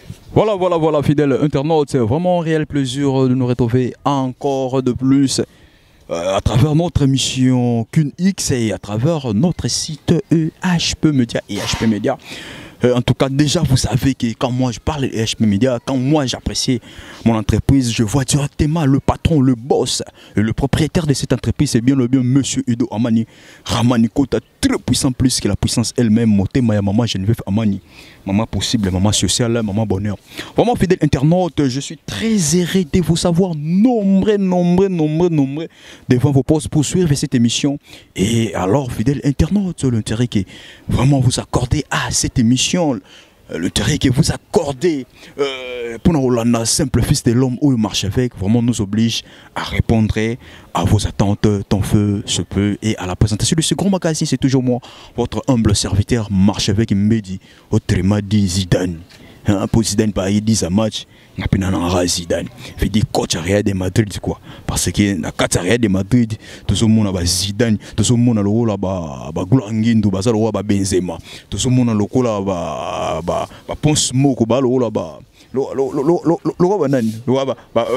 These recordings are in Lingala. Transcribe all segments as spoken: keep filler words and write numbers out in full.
Voilà, voilà, voilà, fidèles internautes, c'est vraiment un réel plaisir de nous retrouver encore de plus euh, à travers notre émission Q X et à travers notre site E H P Media et H P Media. Euh, en tout cas, déjà, vous savez que quand moi je parle de H P Media, quand moi j'apprécie mon entreprise, je vois directement le patron, le boss, et le propriétaire de cette entreprise, c'est bien le bien Monsieur Udo Amani Ramani Kota, très puissant plus que la puissance elle-même. Moté Maya Maman Geneviève Amani, maman possible, maman sociale, maman bonheur. Vraiment fidèle internaute, je suis très heureux de vous savoir nombreux, nombreux, nombreux, nombreux devant vos postes pour suivre cette émission. Et alors, fidèle internaute, l'intérêt que vraiment vous accordez à cette émission, l'intérêt que vous accordez euh, pour nous, simple fils de l'homme où il marche avec, vraiment nous oblige à répondre à vos attentes, tant feu se peut. Et à la présentation de ce grand magazine, c'est toujours moi, votre humble serviteur, marche avec Medi, autrement dit Zidane. Hein, pour Zidane, par il dit un match, il n'y a pas de Zidane. Il fait des coachs arrière de Madrid, quoi. Parce que dans quatre arrière de Madrid, tout le monde a Zidane, tout le monde a le rôle à Goulangin, tout le monde a Benzema, tout le monde a le rôle à Ponce Moko, le rôle à le roi banane, le roi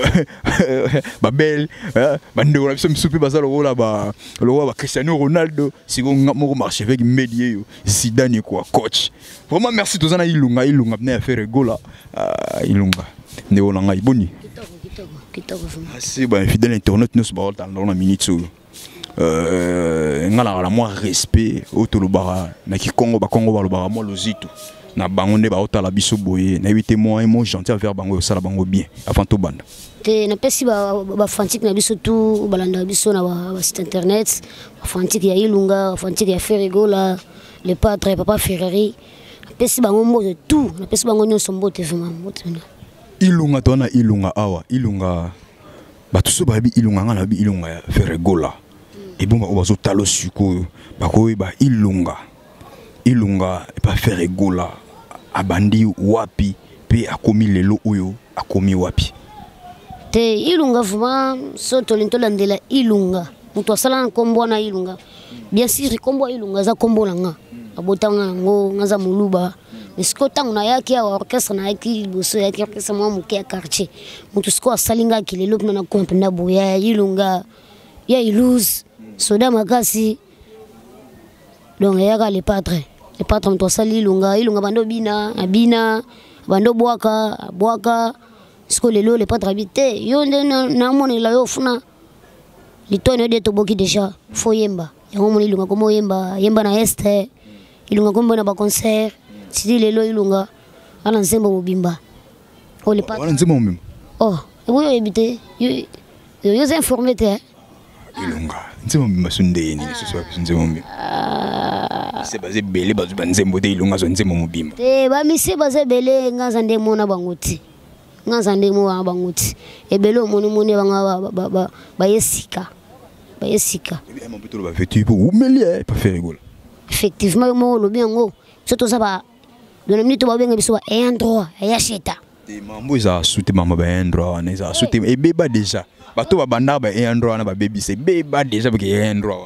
belle, bande on a besoin de souper bazar le rôle là, le roi Cristiano Ronaldo, si on a marché avec Médié, Zidane quoi, coach. Vraiment merci tous à Ilunga, Ilunga venez à faire rigola, Ilunga, Néolanga Iboni. C'est bon, fidèle internet nous se barre dans la minute sur. Euh, ngala la moi respect au Tolobara, na ki Congo ba Congo ba lo bara moi lozito. Na bango ne ba otala biso boye na huit mois et mon gentil vers bango sala bango bien avant tout bande te na pesi ba ba fantique na biso tout balanda biso na ba site internet ba fantique ya Ilunga fantique ya Ferregola le patre papa Ferrari na pesi bango mbote tout na pesi bango nyonso mbote vraiment mbote Ilunga tona Ilunga awa Ilunga ba tuso ba bi Ilunga ngana bi Ilunga ya Ferregola et bon ba obazo talo suko ba ko ba Ilunga Ilunga pas Ferregola abandi wapi pe akomi lelo oyo akomi wapi te Ilunga vraiment soto lintolandela Ilunga muto sala nkombo na Ilunga bien sûr kombo Ilunga za kombo langa abotanga ngo ngaza muluba esko tangu na yake ya orchestre na yake boso yake orchestre mo muke ya quartier muto sko asalinga kilelo na kompenda boya Ilunga ya iluz soda makasi donc yaka le patre le patre muto sali Ilunga Ilunga bando bina abina bando boaka boaka sko lelo le patre habité yo nde na moni la yo funa litone de toboki déjà fo yemba yango moni Ilunga komo yemba yemba na este Ilunga kombo na ba concert si lelo Ilunga ana nzembo mobimba o le patre ana nzembo mobimba oh yo ebité yo yo informé te Ilunga nzembo mobimba sunde ni ce soit nzembo mobimba c'est basé belé bazu banzembo de Ilunga zo nzembo mobimba te ba mise basé belé ngaza nde mona banguti ngaza nde mona banguti e belo moni moni banga ba ba ba yesika ba yesika e mon plutôt ba vetu pour humilier pas faire rigolo effectivement mo lo bien ngo surtout ça ba dans le minute ba benga biso e endroit e yacheta te mambo za souté mama ba endroit on za souté e beba déjà bato ba banda ba e endroit na ba baby c'est beba déjà parce que e endroit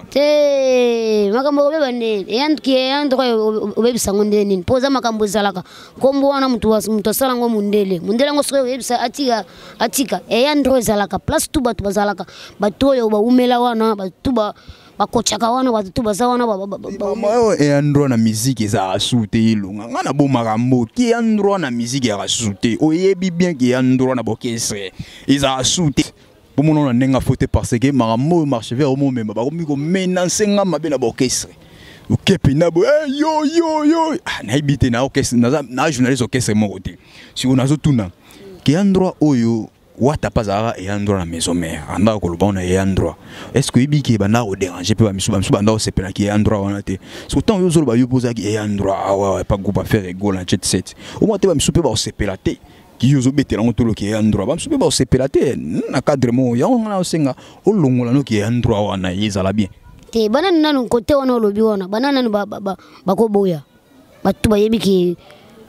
te makambo beba ne e and ki e endroit o baby sangonde nini poza makambo zalaka kombo wana mtu mtu sala ngo mundele mundele ngo soko baby sa atika atika e endroit zalaka place tu bato bazalaka bato yo ba umela wana bato ba bakochaka wana bato bazawana mama yo e endroit na musique za souté Ilunga ngana bo makambo ki endroit na musique ya souté oyebi bien ki endroit na bokese iza souté pour mon nenga faute parce que makambo marche vers au moment ba komi ko menacer nga mabe na bokese o kepi na bo yo yo yo na ibite na orchestre na na journaliste orchestre mo côté si on a zo tuna ki endroit oyo wata pazara et endroit na maison mère anda ko lobona et endroit est-ce que ibiki banda o déranger pe ba misu ba misu banda o sepela ki endroit wana te so tant yo zo ba yo posa ki et endroit ah ouais pas groupe à faire rigolo en jet set au moins te ba misu pe ba o sepela te ki yo zo betela ngo tolo ki endroit ba misu pe ba o sepela te na cadre mo ya on na o senga o longola no ki endroit wana yezala bien te banana nanu côté wana lobi wana banana nanu ba ba ba ko boya batu ba yebiki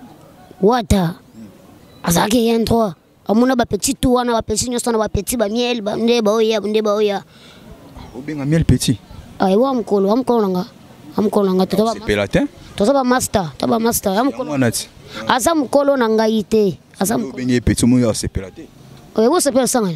wata azaki endroit amuna ba petit tout wana ba petit nyoso na ba petit ba miel ba nde ba oya nde ba oya obenga miel petit ay wa mkolo wa mkolo nga amukolo nanga to c'est pelatin to ba master to ba master amukolo asa mukolo nanga ite asa bengi petit mo ya c'est pelatin oye bo c'est pelatin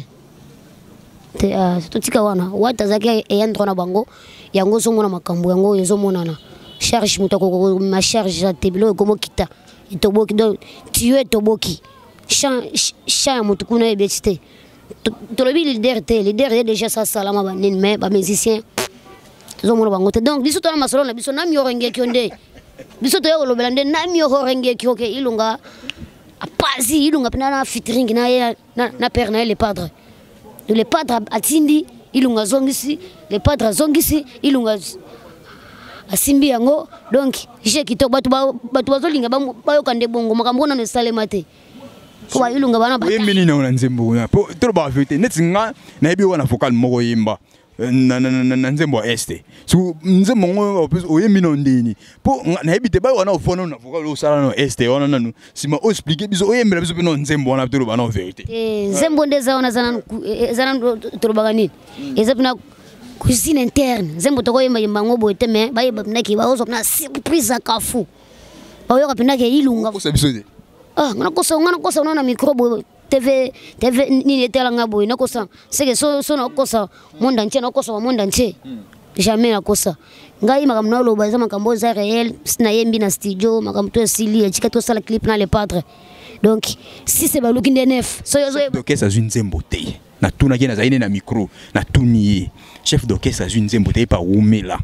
te a to tika wana wata zaki e yandro na bango yango zo mona makambo yango yezo mona na charge mutako ma charge ya tebilo komo kita itoboki do tiwe toboki chan chan mutukuna e betite to le leader te leader est déjà ça salama ba nin mais ba musicien zo mona bango te donc biso to na masolo na biso na mi orenge kionde biso to yo lobelande na mi orenge kioke ilunga apazi ilunga pina na featuring na na na père na le padre les padres atindi ilunga zongisi les padres zongisi ilunga asimbi yango donc je kito batu batu bazolinga bayo kande bongo makambo na salema te ko ilunga bana ba yemini na nzembo na po to ba vete netinga na yebi wana vocal moko yimba na na na nzembo este so nzembo ngo o yemini ndini po na yebi te ba wana ofona na vocal o sala no este wana nanu sima o expliquer biso o yemela biso no nzembo wana to ba na vérité eh nzembo ndeza wana zana zana to ba ganini ezapina cuisine interne nzembo to ko yemba yemba ngo bote me ba yeba naki ba ozo na surprise akafu ba yo kapina ke ilunga ko sabiso de ah ngana kosa ngana kosa na micro T V T V ni était là ngabo na kosa c'est que so so na kosa monde entier na kosa monde entier jamais na kosa ngai makamno lo baza makambo za réel na yembi na studio makamto sili chika to sala clip na les padres donc si c'est ba looking neuf so yo d'orchestre azune nzembo te na tuna kena zaine na micro na tuni chef d'orchestre azune nzembo te pa umela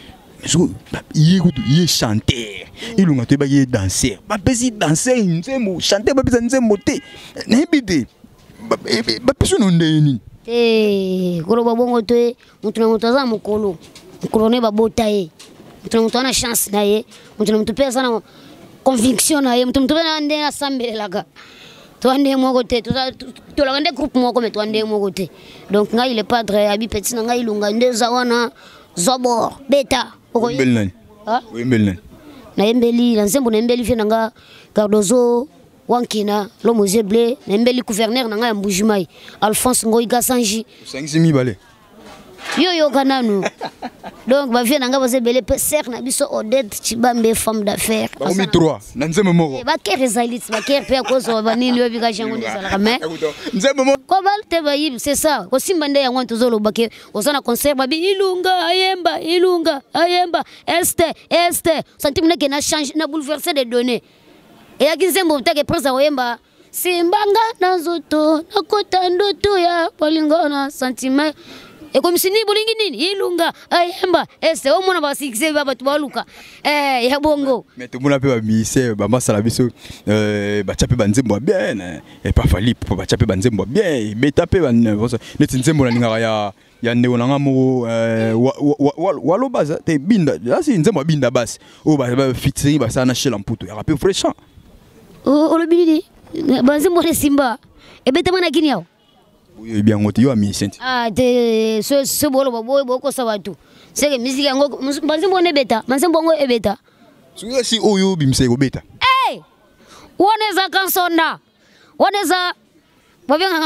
il est chanteur, il a été danseur. Ba pesi danser nzembo, chanter ba pesi nzembo te. Nebide. Ba pesi no ndeni. Eh, kolo babongo te, mutuna mutaza mukolo. Mukolo ne babota ye. Mutuna mutana chance na ye. Mutuna mutupesa na conviction na ye. Mutuna mutupesa na ndena sambele laga. Toande moko te, to la ngande groupe moko me toande moko te. Donc ngai le padre abi petit na ngai lunga ndeza wana Zobor beta. Mbelnani. Ah? Oui, mbelnani. Na embeli, na nzembo na embeli fe nanga Cardozo, Wankina, lo Mose Blé, na embeli gouverneur nanga ya Mbujimai, Alphonse Ngoy Gasanji. Sangisi mi balé. Yo yo kananu. Donc ba vie nanga Mose Blé pe ser na biso Odette Chibambe femme d'affaires. Ba mi trois, na nzembo moko. Ba kere zalit, ba kere pe ko so ba nini yo bika jango ni sala kame. Nzembo moko. Ko bal te ba yib, c'est ça. Ko simbande ya ngwanto zolo bake, osana concert ba bi ilunga ayemba, ilunga ayemba, este, este. Santim na ke na change na bouleverser des données. Et ya kinzembo take presa oyemba. Simbanga na zoto, na kota ndoto ya polingona sentiment. Et comme si ni bolingi nini ilunga ayemba este o mona ba sikse ba batu baluka eh ya bongo mais tout monde peut ba mise ba masala biso euh ba chape ba nzembo bien et pas fali pour ba chape ba nzembo bien beta pe ba neti nzembo na ninga ya ya ndeko nanga mo euh walo baza te binda là c'est nzembo binda bas o ba featuring ba sana chez lamputo ya rapé fresh o lo bini ba nzembo de simba e beta mana kini yao. Oui, bien, on te a mis cent. Ah, de ce ce bolo bobo boko sabatu. C'est que musique yango, banzi mbone beta, banzi mbongo e beta. Suga si oyo bimse go beta. Eh! Woneza kansona. Woneza Bobia.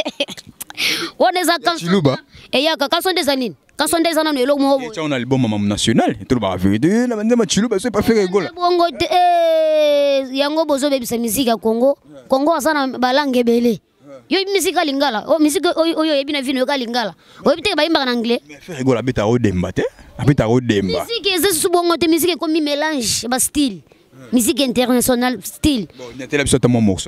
Woneza kansona. Chiluba. E ya ka kansonde zanini? Kansonde zanano elo mo. Et on a l'album Maman National, tout ba vérité, na banze ma chiluba c'est pas faire rigolo. Bongo eh yango bozo bebisa musique ya Congo. Congo asana balange bele. Yo musique lingala, oh musique oyo ebina vino ka lingala. Oyo biteke ba imba en anglais. Mais faire rigolo abeta o demba te. Abeta o demba. Musique c'est subongo te musique comme mélange ba style. Musique internationale style. Bon, il y a tellement de mon morceau.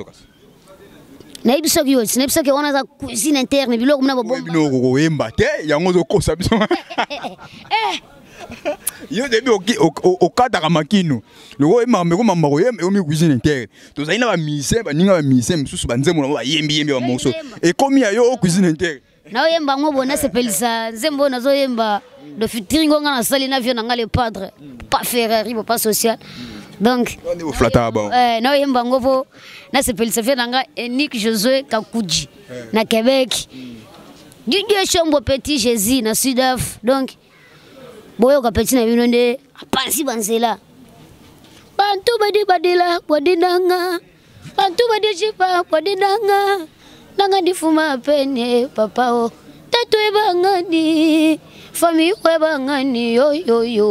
Na ibiso yo, na ibiso ke ona za cuisine interne biloko mna bomba. Bino ko yemba te, yango zo kosa biso. Eh. Yo debi o o kata ka makino. Loko ema me ko mamba ko yemba o mi cuisine interne. To za ina ba mise ba ninga ba mise msusu ba nzembo na ba yembi yembi ba morceau. Et comme ya yo cuisine interne. Na o yemba ngo bona sepelisa nzembo na zo yemba do featuring ngo na sali na vio na ngale padre. Pas Ferrari, pas social. Donc on est au flata ba. Eh na o yemba ngo po na sepelisa vio na nga Nick Josué Kakuji na Québec. Didier Chombo Petit Jésus na Sudaf. Donc boyo ka petit na bino nde apansi banzela. Bantu badi badila bodinanga. Bantu badi chipa bodinanga. Nanga difuma pene papa o. Tatu ebangani. Fami ebangani yo yo yo.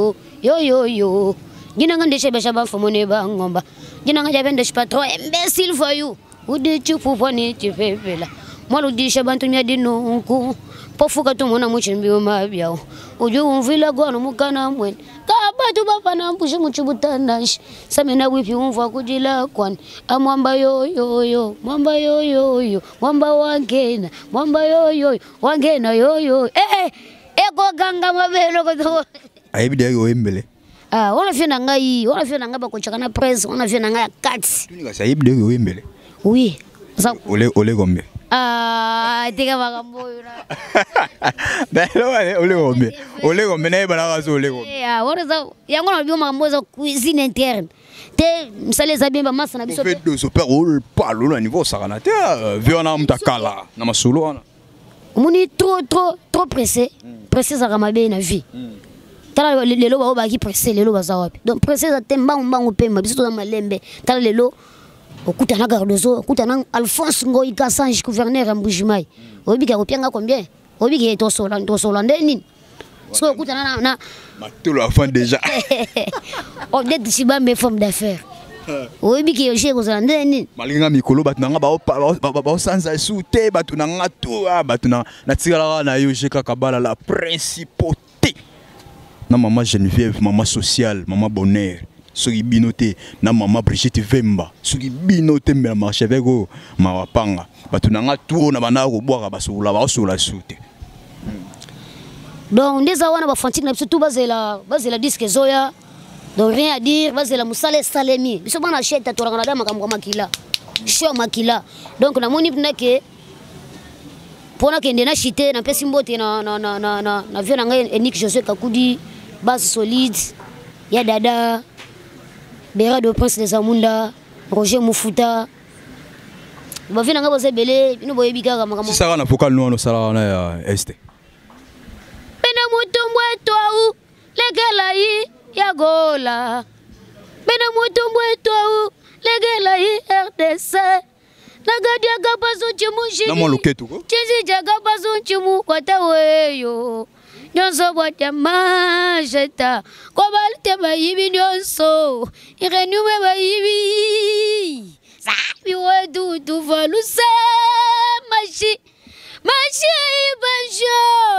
yo yo yo. Gina nga ndeshe besha ba fomone ba ngomba. Gina nga jabe ndeshe pas trop imbécile for you. Ou de tu pour pone tu fais là. Moi le dishe bantu nya dino nku. Pofuka tu mona muchimbi ma biao. Ojo unvila gwana mukana mwen. Ka batu bapa na mpushe muchibutana. Samena wipi unva kujila kwan. Amwamba yo yo yo. Mwamba yo yo yo. Mwamba wangena. Mwamba yo yo. Wangena yo yo. Eh eh. Eko ganga mabelo ko. Aibi de yo embele. Ah, on a fait nangai, on a fait nanga ba ko chakana presse, on a fait nanga quatre. Tu n'as pas aibi de yo embele. Oui. Ole ole gombe. Ah, tiga magambo yura. Dalo ole gombe. Ole gombe na ibala kazo ole gombe. Yeah, what is that? Yango na bioma magambo za cuisine interne. Te msale za bimba masa na biso. Fait de super rôle pas le niveau sakana te viona mtakala na masolo wana. Muni trop trop trop pressé. Pressé za kamabe na vie. Tala lelo ba ba ki pressé lelo ba za wapi. Donc pressé za temba mbango pemba biso za malembe. Tala lelo okuta na Gardozo, okuta na Alphonse Ngoyi Kassange gouverneur à Mbujimai. Obi ka kopianga combien? Obi ki to sola to sola ndeni. So okuta na na matolo afan déjà. On est ici ba mes femmes d'affaires. Obi ki yoje ko sola ndeni. Malinga mikolo batanga ba ba ba sanza soute batunanga to batuna na tigala na yoje kakabala la principauté. Na maman Geneviève, maman sociale, maman bonheur. Soki binote na maman Brigitte Vemba. Soki binote me la marche avec eux, ma wapanga. Batunanga tout na bana ko boaka basula ba sola soute. Donc ndeza wana ba fantine na biso tout bazela bazela disque zoya. Donc rien à dire, bazela musale salemi. Biso bana cheta to rangana da makambo makila. Show makila. Donc na moni pnake pona kende na chité na pesi mbote na na na na na na vio na ngai Enik José Kakudi base solide. Ya dada Bera de Prince des Amunda, Roger Moufuta. Ba vina nga boze belé, bino boye bikaka makambo. Si ça na vocal nous on sala na ya este. Bena mutumbwe twa u, legela yi ya gola. Bena mutumbwe twa u, legela yi R D C. Nagadi agabazo chimushi. Na mo loketu ko. Chizi jagabazo chimu kwata weyo. Nyonso bote majeta kobalte bayibi nyonso irenume bayibi sabi wedu tu valuse machi machi banjo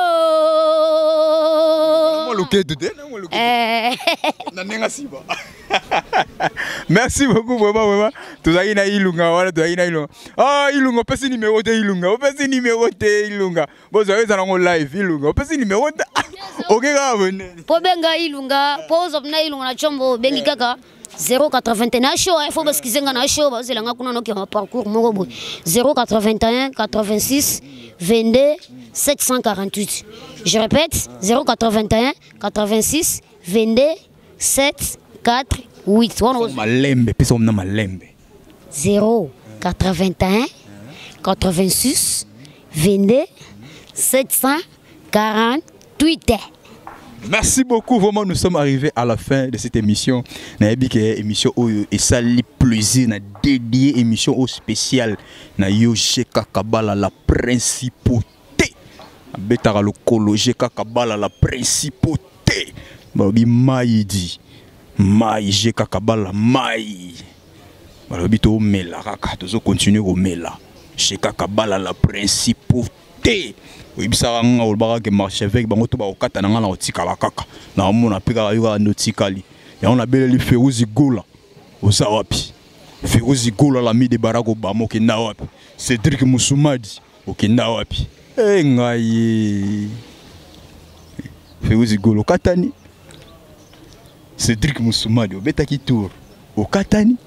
mo loketu de na mo loketu eh na nenga siba. Merci beaucoup vraiment vraiment. Tuzaki na Ilunga wala tuzaki na Ilunga. Ah Ilunga pesi numéro de Ilunga. Pesi numéro de Ilunga. Bozo eza nango live Ilunga. Pesi numéro de. OK ga bone. Po benga Ilunga, po zo na Ilunga na chombo bengi kaka zéro quatre-vingt-un show il faut parce qu'ils nga na show bazela nga kuna no ki parcours moko bo zéro quatre-vingt-un quatre-vingt-six vingt-deux sept cent quarante-huit. Je répète zéro quatre-vingt-un quatre-vingt-six vingt-deux sept quatre huit. Malembe pesa omna malembe. zéro quatre-vingt-un quatre-vingt-six vingt-deux sept cent quarante-huit. Merci beaucoup, vraiment nous sommes arrivés à la fin de cette émission. Na yebi ke émission oyo et ça li plaisir na dédié émission au spécial na Yoje Kakabala la principauté. Betara le Koloje Kakabala la principauté. Babi maïdi. Maïje Kakabala maï. Babi to mela kaka tozo continuer au mela. Chez Kakabala la principauté. Oui, ça nga olbara ke marche avec bango to ba okata na nga na otikala kaka na mona pika yuka notikali ya on a beleli Feruzi Gola oza wapi Feruzi Gola la mi de Barack Obama ke na wapi Cédric Musumadi ke na wapi eh ngai Feruzi Gola okatani Cédric Musumadi obetaki tour okatani.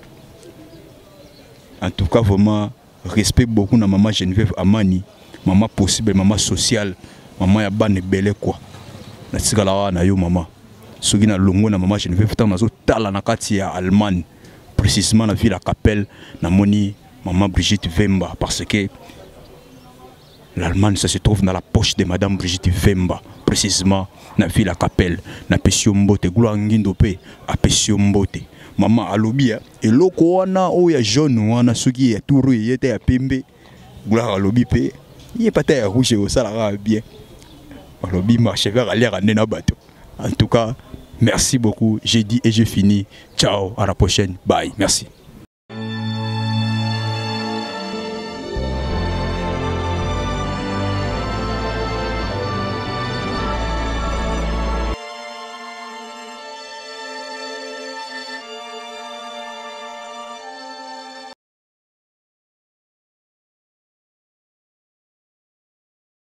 En tout cas vraiment respect beaucoup na maman Geneviève Amani. Maman possible, maman sociale, maman ya bane belé quoi. Na tsikala wa na yo maman. Soki na longo na maman Geneviève tant nazo tala na kati ya Allemagne, précisément na ville la Capelle, na moni maman Brigitte Vemba parce que l'Allemagne ça se trouve dans la poche de madame Brigitte Vemba, précisément na ville la Capelle, na Pesio Mbote, gloire ngindo pe a Pesio Mbote. Maman alobi et loko wana o ya jaune wana soki ya touru yete ya pembe. Gloire alobi pe il est pas très rouge au salaire bien. Alors, il marche vers aller à Nena Bateau. En tout cas, Merci beaucoup. J'ai dit et j'ai fini. Ciao, à la prochaine. Bye. Merci.